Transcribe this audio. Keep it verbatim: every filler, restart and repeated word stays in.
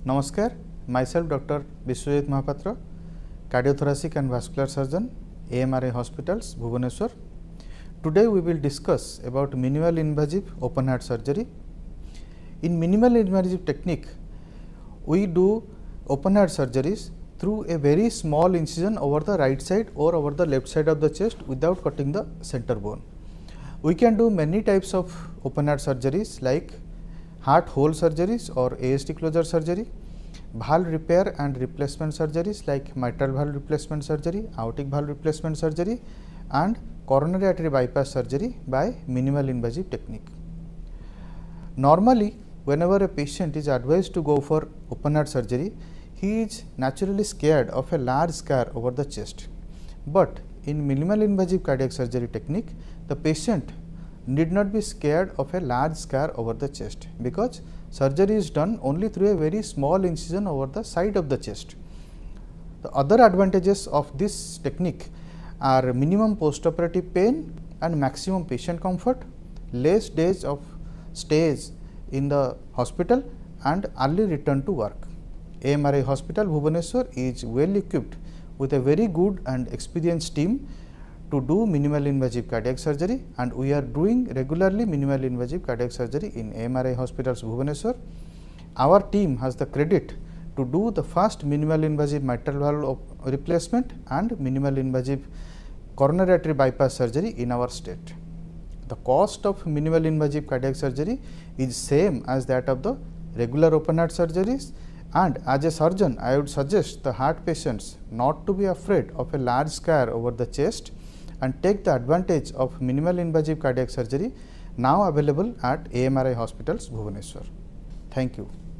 Namaskar, myself Doctor Biswajit Mahapatra, cardiothoracic and vascular surgeon, A M R I Hospitals, Bhubaneswar. Today we will discuss about minimal invasive open heart surgery. In minimal invasive technique, we do open heart surgeries through a very small incision over the right side or over the left side of the chest without cutting the center bone. We can do many types of open heart surgeries like heart hole surgeries or A S T closure surgery, valve repair and replacement surgeries like mitral valve replacement surgery, aortic valve replacement surgery and coronary artery bypass surgery by minimal invasive technique. Normally, whenever a patient is advised to go for open heart surgery, he is naturally scared of a large scar over the chest. But in minimal invasive cardiac surgery technique, the patient need not be scared of a large scar over the chest, because surgery is done only through a very small incision over the side of the chest. The other advantages of this technique are minimum postoperative pain and maximum patient comfort, less days of stays in the hospital and early return to work. A M R I Hospital, Bhubaneswar is well equipped with a very good and experienced team to do minimal invasive cardiac surgery, and we are doing regularly minimal invasive cardiac surgery in A M R I Hospitals, Bhubaneswar. Our team has the credit to do the first minimal invasive mitral valve replacement and minimal invasive coronary artery bypass surgery in our state. The cost of minimal invasive cardiac surgery is same as that of the regular open heart surgeries, and as a surgeon I would suggest the heart patients not to be afraid of a large scar over the chest and take the advantage of minimal invasive cardiac surgery now available at A M R I Hospitals, Bhubaneswar. Thank you.